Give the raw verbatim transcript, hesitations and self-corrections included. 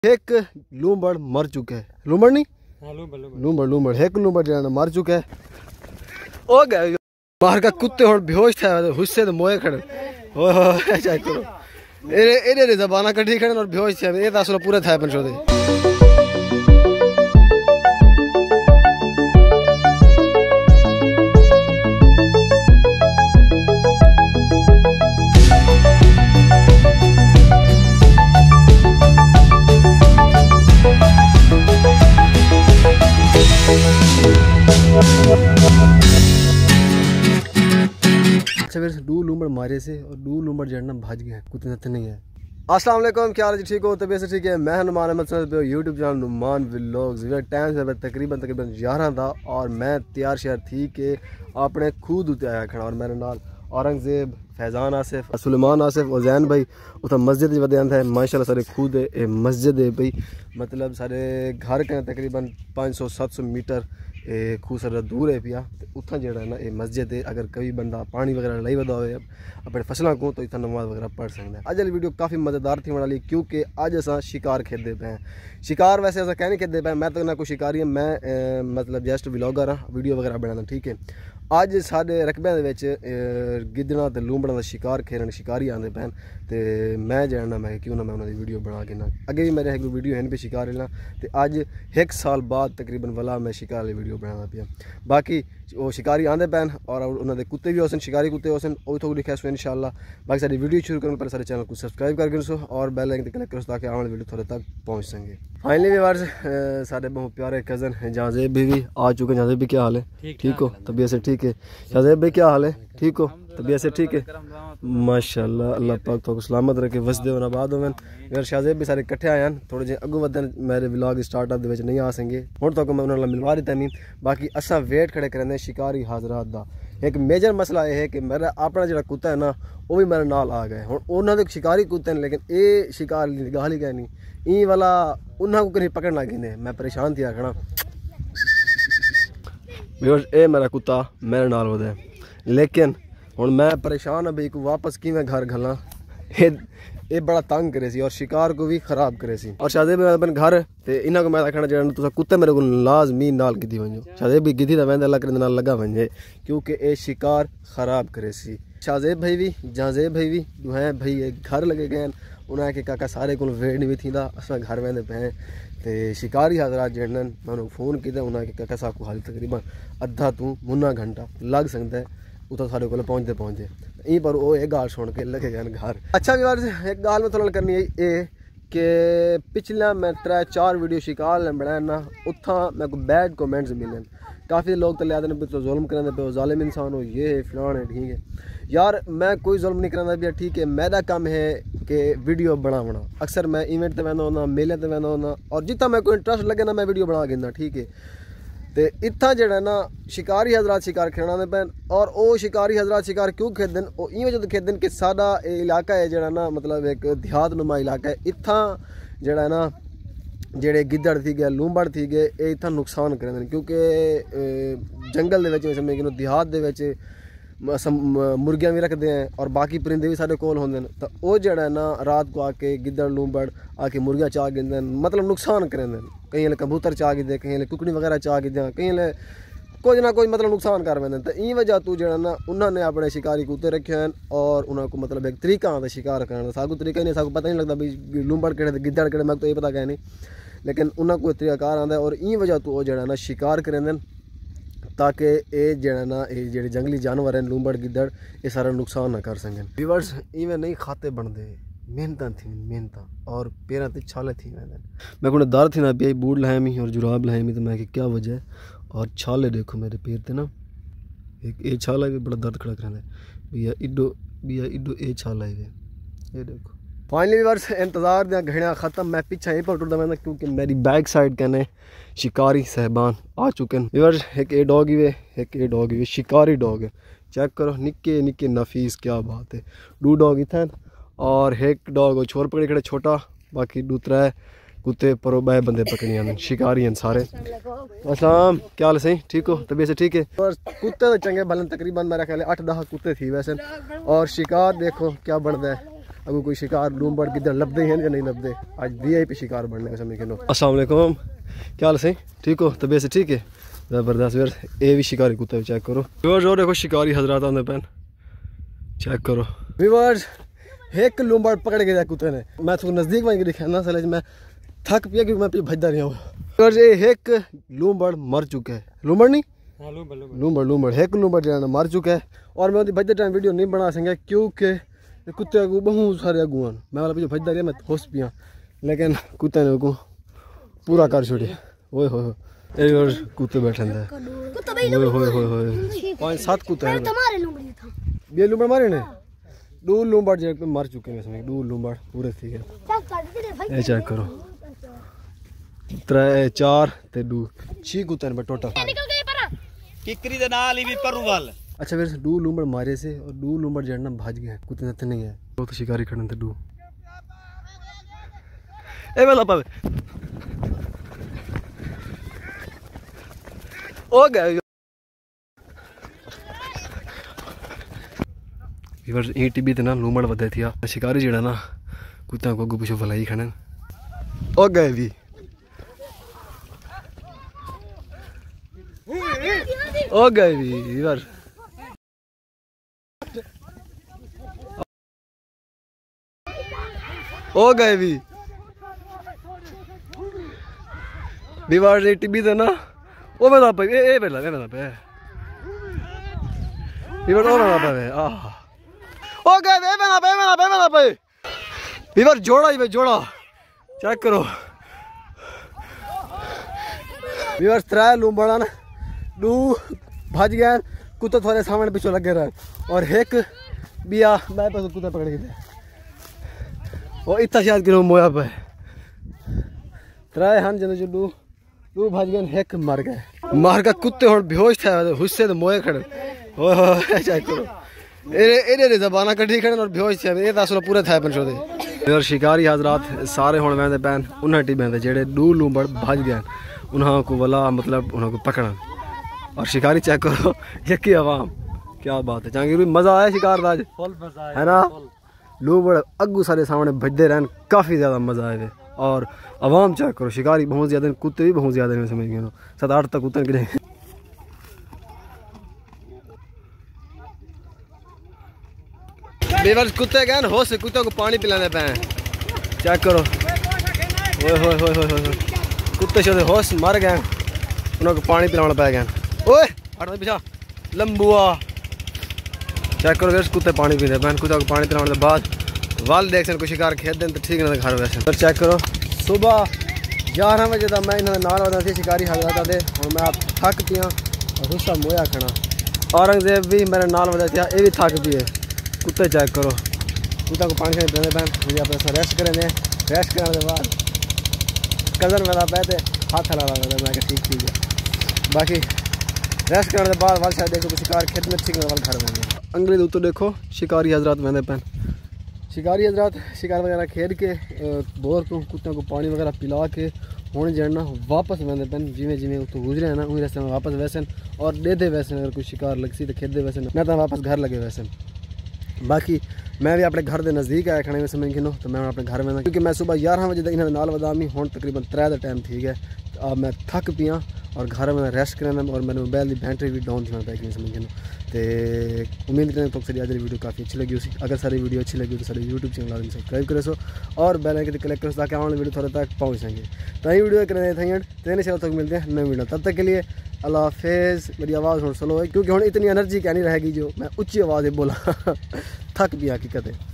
एक लूंबड़ मर चुका है। लूंबड़ नहीं लूंबड़ लूंबड़ एक लूंबड़ जो मर चुका है। ओ गए बाहर का कुत्ते और बेहोश था हुस्से तो मोए खड़े ओए चाहे करो एरे एरे जबाना कटी खड़े और बेहोश थे ये तो पूरा था पंचो दे। दो लूंबड़ मारे से और दो लूंबड़ जड़ना भाज गए कुत्ते नते नहीं है। अस्सलाम वालेकुम, क्या हाल है? ठीक हो? तबीयत से ठीक है? मैं नुमान अहमद पे YouTube channel Numan vlogs. Time से तकरीबन तकरीबन ग्यारह था और मैं तैयार शयार थी कि अपने खुद उते आया खड़ा और मेरे नाल औरंगजेब, फैज़ान आसिफ, सुलेमान आसिफ और जैन भाई उत मस्जिद वधियान है माशाल्लाह सारे खुद है मस्जिद है भाई मतलब सारे घर के तकरीबन पाँच सौ सत्त सौ मीटर ए खूह सारा दूर है पिया उत्थां जो है ना ये मस्जिद है। अगर कोई बंदा पानी वगैरह लाई वदा हो अपने फसलों को तो इतना नमाज वगैरह पढ़ सकते हैं। अज वाली वीडियो काफ़ी मज़ेदार थी वाली क्योंकि अज असा शिकार खेलते पे हैं। शिकार वैसे असा कहने खेलते पे मैं तो ना कोई शिकारी है, मैं ए, मतलब जस्ट व्लॉगर हाँ वीडियो वगैरह बनाना ठीक है। अज साढ़े रकबे गिद्धड़ा तो लूंबड़ा का शिकार खेलन शिकारी आते पैन तो मैं जाना मैं क्यों ना मैं उन्होंने वीडियो बना के ना अगे भी मेरे एक वीडियो है पे शिकार लेना तो अज एक साल बाद तकरीबन वाला मैं शिकार वाली वीडियो बनाना पिया। बाकी वो शिकारी आते पैन और उन्होंने कुत्ते भी होसन शिकारी कुत्ते होसन वो तो लिखा सो इंशाल्लाह। बाकी सारी वीडियो शुरू करने पर सारे चैनल को सब्सक्राइब करके सो और बेल आइकन क्लिक करो ताकि आने वाली वीडियो थोड़े तक पहुँच सकेंगे। फाइनली व्यूअर्स सारे बहुत प्यारे कज़न जाजेब भी, भी आ चुके हैं। जाजेब भी क्या हाल है? ठीक हो? तबीयत से ठीक है? शाजेब भाई क्या हाल है? ठीक हो? तबीयत से ठीक है? माशाल्लाह अल्लाह पाक तो सलामत रखे वसदे होना बाद होवन यार। शाजेब भी सारे इकट्ठे आए हैं थोड़े जे अगू वधन मेरे व्लॉग स्टार्टअप दे विच नहीं आ सकेंगे हुण तक मैं उन्होंने मिलवा दिता नहीं। बाकी असा वेट खड़े करने शिकारी हाजरात दा एक मेजर मसला यह है कि मेरा अपना जो कुत्ता है ना वो भी मेरे नाल आ गए हुण उन्होंने शिकारी कुत्ते हैं लेकिन ये शिकार गाली कह नहीं ई वाला उन्होंने को कहीं पकड़ना गिने मैं परेशान थी आखना ए मेरा कुत्ता मेरे नाल होता है लेकिन हुण मैं परेशान है भाई को वापस कि मैं घर घला ये बड़ा तंग करे सी और शिकार को भी खराब करे सी। और शायद अपन घर ते इन्हों को मैं आखना चाहना तुसा कुत्ते मेरे को लाजमी नाल गिद्धी वंजो शायद भी गिद्धी तो वह अल्लाह करे नाल लगा वंजे क्योंकि ये शिकार खराब करे सी। शाहजेब भाई भी जाजेब भाई भी जो है भाई एक घर लगे गए उन्हें कि काका सारे को वेट नहीं थी अस घर वेंदे पे तो शिकारी हजरात जड़न मैं उन्होंने फोन किया उन्हें कि काका साहब को हाल तकरीबन अद्धा तू मुन्ना घंटा लग सकता है उतो सारे को पहुँचते पहुँचते यहीं पर वो एक गाल सुन के लगे गए घर। अच्छा भी एक गाल में थोड़ा करनी है ये कि पिछला मैं त्रै चार वीडियो शिकार बनाया ना उत्था मेरे को बैड कमेंट्स मिले काफ़ी लोग तो लिया पे तो जुल्म करें पे जालिम इंसान हो ये है फलान है ठीक है यार मैं कोई जुल्म नहीं कराना भैया ठीक है। मेरा काम है कि वीडियो बनाना अक्सर मैं इवेंट पर वहना होना मेले पर वहना होना और जितना मैं कोई इंटरेस्ट लगे ना मैं वीडियो बना गिना ठीक है। तो इतना जड़ा ना शिकारी हजरात शिकार खेलना पैन और वो शिकारी हजरात शिकार क्यों खेदन वो इवें जो खेदन कि साडा इलाका है जड़ा ना मतलब एक देहात नुमा इलाका है इतना जड़ा ना जेड़े गिद्दड़ थी गए लूंबड़ थी गए ये इतना नुकसान करें क्योंकि जंगल के समझ कि देहात के मुर्गियां भी रखते हैं और बाकी परिंदे भी साढ़े कोल होंगे तो वो जड़ा ना रात को आके गिद्दड़ लूंबड़ आके मुर्गियां चाह गिंदे मतलब नुकसान करें कहीं कबूतर चाह गिदे कहीं कुकड़ी वगैरह चाह गिदे कहीं कुछ ना कुछ मतलब नुकसान कर वेंदे तो ई वजह तू जड़ा ना उन्होंने अपने शिकारी कुत्ते रखे हैं और उन्होंने मतलब एक तरीका आता शिकार करने का साकू तरीका नहीं साकू पता नहीं लगता भाई लूंबड़ केड़े गिद्दड़ केड़े मैं तो ये पता क्या नहीं लेकिन उन्होंने कोई तरीकाकार आता है और ई वजह तू वो जड़ा ना शिकार करें ताकि ये जड़ा ना ये जेडे जंगली जानवर हैं लूंबड़ गिद्दड़ ये सारा नुकसान ना कर सकें। व्यूअर्स इवें नहीं खाते बनते मेहनत थी मेहनत और पैर ते छाले थी मैं को दर्द थी ना पे बूट लाया और जुराब लाया तो मैं कि क्या वजह है और छाले देखो मेरे पैर ते ना एक ये छाला भी बड़ा दर्द खड़ा कराता है भैया इडो भैया इडो ये छाला है ये देखो। फाइनली व्यूअर्स इंतज़ार दियाँ घड़ियाँ ख़त्म मैं पीछे यहीं पर टुरदा मैं क्योंकि मेरी बैक साइड कहने शिकारी साहबान आ चुके हैं। व्यूअर्स एक ए डॉग ही है एक ए डॉग ही शिकारी डॉग है चेक करो निक्के निक्के नफीस क्या बात है दो डॉग इतने और एक डॉग छोर पकड़े खड़े छोटा बाकी दूसरा है कुत्ते परो बाय बंदे पकड़ियां शिकारी हैं सारे। अस्सलाम क्या हाल सही ठीक हो? तबीयत से ठीक है? और कुत्ते तो चंगे भलन तकरीबन मेरा ख्याल है अठ दस कुत्ते थी वैसे और शिकार देखो क्या बनता है अगर कोई शिकार लूमबड़ किधर लभदे हैं या नहीं लभदे। आज वी आई पी शिकार बनने का समय किनो। अस्सलाम वालेकुम, क्या हाल है? ठीक हो? तबीयत से ठीक है? ज़बरदस्त। फिर ये भी शिकारी कुत्ता चेक करो। व्यूअर्स और देखो शिकारी हजरात आने पैन चेक करो। व्यूअर्स एक लूमबड़ पकड़ के कुत्ते ने, मैं तो नज़दीक वहीं दिखाना सले मैं थक पिया क्योंकि मैं पीछे भजदा रहा हूँ। व्यूअर्स ये एक लूमबड़ मर चुका है। लूमबड़ नहीं लूमबड़ लूमबड़ एक लूमबड़ जो मर चुका है और मैं भजते टाइम वीडियो नहीं बना सकें क्योंकि कुत्ते अगू बहुत सारे अगू हैं। मैं वाला पीछे भजदा रहा, मैं होश पिया लेकिन कुत्ते ने अगू पूरा कर छोड़िया। ओए हो कुत्ते बैठे पाँच सात कुत्ते हैं। ये लूमबड़ मारे ने दो लूमबड़ जो मर चुके हैं इसमें, दो लूमबड़ पूरे ठीक है। ये चेक करो त्रै चार ते दो छह कुत्ते हैं टोटल। किकरी दे नाल ही भी परू वाल। अच्छा फिर दो लूमबड़ मारे से और दो लूमबड़ जड़ना भाज गए, कुत्ते नते नहीं है। वो तो शिकारी खड़े थे दो। ए वाला पावे ओ गए इवर ई टीबी ते ना लूमबड़ वधे थिया। शिकारी जेड़ा ना कुत्ता को अगू पिछो भलाई खड़े ओ गए भी ओ गए भी इवर ओ गए भी दीवार से टीबी थे ना ओ मैं पे ए ए पहला मैं पे दीवार ओ ना पे आ ओ गए बे मैं पे मैं पे मैं पे दीवार जोड़ा ही जोड़ा चेक करो। दीवार त्रै लूमबड़ा ना दो भज गया, कुत्ता थोड़े सामने पीछे लगे रहे और एक बिया मैं पे कुत्ता पकड़ के दे वो इतना शायद किलो मोया पे त्रै हन जने जो दो दो भज गए एक मर गए। मार का कुत्ते और बेहोश थे हुस्से तो मोए खड़े ओ हो चेक करो एरे एरे जबाना कटी खड़े और बेहोश थे ये दस पूरे थे पंचो दे। और शिकारी हजरात सारे हुण वेंदे पैन उन्हें टी बेंदे जेड़े दो लूमबड़ भज गए उन्हां को वाला मतलब उन्हां को पकड़न और शिकारी चेक करो यकी आवाम क्या बात है। जहांगीर मजा आया शिकार आज फुल मजा आया है ना। लूमबड़ अगू सारे सामने भजते रहन काफी ज्यादा मजा आए और आवाम चेक करो शिकारी बहुत ज्यादा, कुत्ते भी बहुत ज्यादा समझ गए सात आठ तक कुत्ते गिरे। बेवर्स कुत्ते गए हो से कुत्ते को पानी पिलाने पे चेक करो। ओए होए होए होए होए कुत्ते शोधे होश मर गए उन्होंने को पानी पिलाना पै गए। ओए हटो पीछा लंबुआ चेक करो फिर कुत्ते पानी पीते पैन कुत्ते को पानी पिलाने के बाद वाल देख सकते शिकार खेत दें तो ठीक ना घर वैसे। तो चेक करो सुबह ग्यारह बजे तक मैं इन्होंने नाल वादा थी शिकारी हजरात दे और मैं आप थक पिया और गुस्सा मोया खड़ा। औरंगजेब भी मेरे नाल वादा था ये भी थक पिए। कुत्ते चेक करो कुत्ता को पानी पिलाने पैन मुझे अपने रेस्ट करें रेस्ट करने के बाद कज़न वाला पैदे हाथ हला रहा था मैं ठीक ठीक है। बाकी रेस्ट करने के बाद वाल शायद देखो शिकार खेत में ठीक वाल घर में अंगले दो तो देखो शिकारी हजरात मैंने पैन शिकारी हजरात शिकार वगैरह खेल के बोर को कुत्तों को पानी वगैरह पिला के होने जड़ना वापस मैंने पैन जिमें जिमें उत्तो गुजरे हैं ना उही रास्ते में वापस वैसे और दे दे वैसे अगर कोई शिकार लगसी तो खेत दे वैसे मैं तो वापस घर लगे वैसे। बाकी मैं भी अपने घर के नज़दीक आया खड़े में समय गिनो तो मैं अपने घर में क्योंकि मैं सुबह ग्यारह बजे तक इन्होंने नाल वदामी हूँ तकरीबन त्रै का टाइम ठीक है। अब मैं थक पिया और घर में रेस्ट करना और मेरे मोबाइल की बैटरी भी डाउन थी पैकिंग समझ गिनो तो उम्मीद करें तो सारी आज वीडियो काफ़ी अच्छी लगी उसी अगर सारी वीडियो अच्छी लगी तो सारे यूट्यूब चैनल सब्सक्राइब करे सो और बेल आइकन क्लिक करो ताकि आने वाली वीडियो थोड़े तक पहुँच सकेंगे। तो ये वीडियो करें थे तेने चैनल तक मिलते हैं नई वीडियो तब तक के लिए अल्लाह हाफिज़। मेरी आवाज़ थोड़ा स्लो है क्योंकि हम इतनी एनर्जी क्या नहीं रहेगी जो मैं ऊँची आवाज़ बोला थक भी हकीकत है।